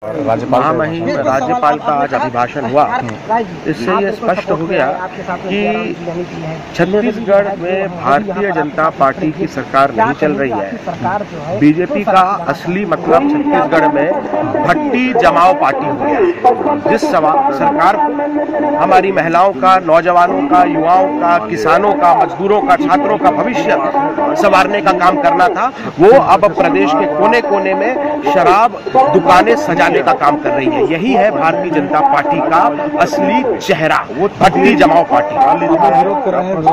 विरोध कर रहे हैं,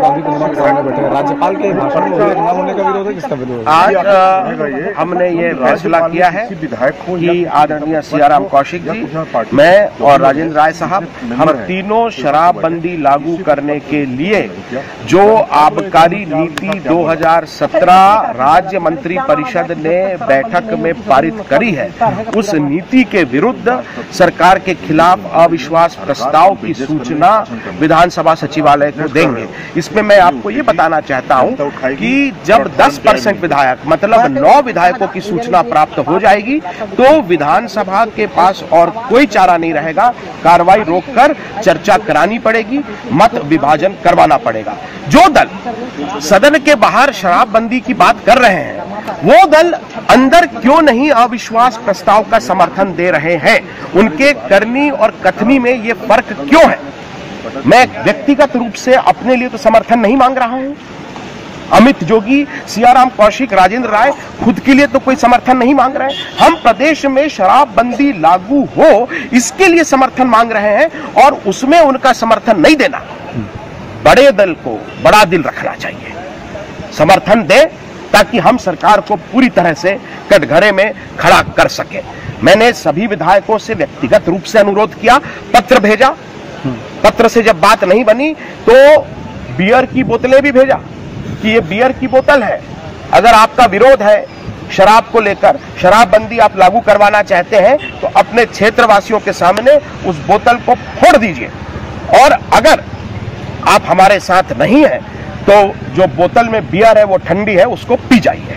राज्यपाल के भाषण में न होने का विरोध है, किसका विरोध? आज हमने ये फैसला किया है कि आदरणीय सियाराम कौशिक जी, मैं और राजेंद्र राय साहब, हम तीनों शराबबंदी लागू करने के लिए जो आबकारी नीति 2017 राज्य मंत्री परिषद ने बैठक में पारित करी है, उस नीति के विरुद्ध सरकार के खिलाफ अविश्वास प्रस्ताव की सूचना विधानसभा सचिवालय को देंगे। इसमें मैं आपको ये बताना चाहता हूं कि जब 10% विधायक, मतलब 9 विधायकों की सूचना प्राप्त हो जाएगी, तो विधानसभा के पास और कोई चारा नहीं रहेगा, कार्रवाई रोककर चर्चा करानी पड़ेगी, मत विभाजन करवाना पड़ेगा। जो दल सदन के बाहर शराबबंदी की बात कर रहे हैं, वो दल अंदर क्यों नहीं अविश्वास प्रस्ताव का समर्थन दे रहे हैं? उनके करनी और कथनी में ये फर्क क्यों है? मैं व्यक्तिगत रूप से अपने लिए तो समर्थन नहीं मांग रहा हूं। अमित जोगी, सियाराम कौशिक, राजेंद्र राय खुद के लिए तो कोई समर्थन नहीं मांग रहे हैं। हम प्रदेश में शराबबंदी लागू हो, इसके लिए समर्थन मांग रहे हैं, और उसमें उनका समर्थन नहीं देना। बड़े दल को बड़ा दिल रखना चाहिए, समर्थन दे ताकि हम सरकार को पूरी तरह से कटघरे में खड़ा कर सके। मैंने सभी विधायकों से व्यक्तिगत रूप से अनुरोध किया, पत्र भेजा। पत्र से जब बात नहीं बनी तो बियर की बोतलें भी भेजा कि ये बियर की बोतल है, अगर आपका विरोध है शराब को लेकर, शराबबंदी आप लागू करवाना चाहते हैं, तो अपने क्षेत्रवासियों के सामने उस बोतल को फोड़ दीजिए, और अगर आप हमारे साथ नहीं हैं तो जो बोतल में बियर है वो ठंडी है, उसको पी जाइए।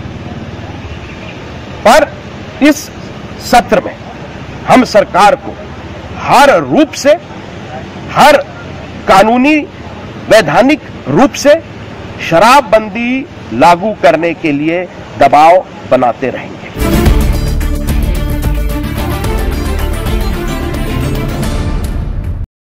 पर इस सत्र में हम सरकार को हर रूप से, हर कानूनी वैधानिक रूप से शराबबंदी लागू करने के लिए दबाव बनाते रहेंगे।